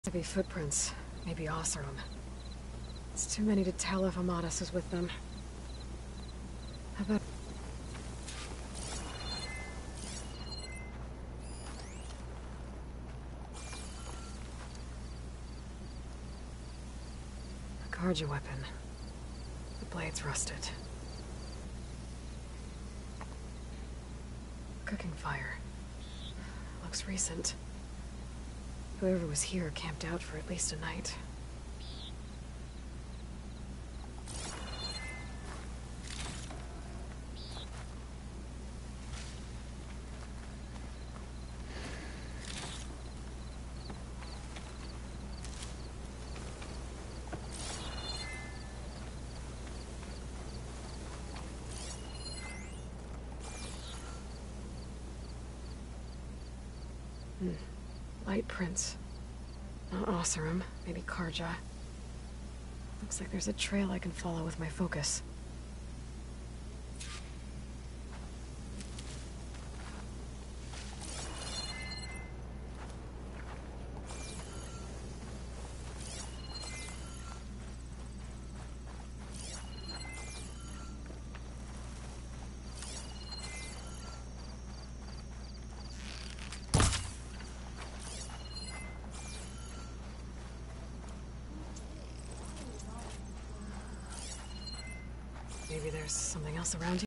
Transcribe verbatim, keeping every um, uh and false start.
Heavy footprints. Maybe Oseram. It's too many to tell if Amadas is with them. How about... A Karja weapon. The blade's rusted. Cooking fire. Looks recent. Whoever was here camped out for at least a night. Hmm. Light prints. Not Oseram, maybe Karja. Looks like there's a trail I can follow with my focus. Maybe there's something else around here.